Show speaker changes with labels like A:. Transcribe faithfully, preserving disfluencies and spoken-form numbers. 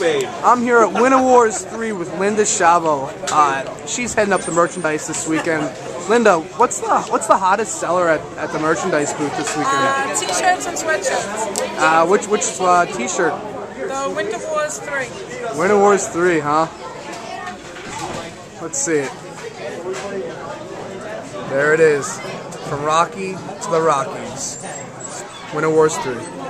A: babe.
B: I'm here at Winter Wars three with Linda Schiavo. Uh, she's heading up the merchandise this weekend. Linda, what's the what's the hottest seller at, at the merchandise booth this weekend?
C: Uh, T-shirts and sweatshirts.
B: Uh, which which uh, T-shirt?
C: The Winter Wars three.
B: Winter Wars three, huh? Let's see it. There it is. From Rocky to the Rockies. Winter Wars three.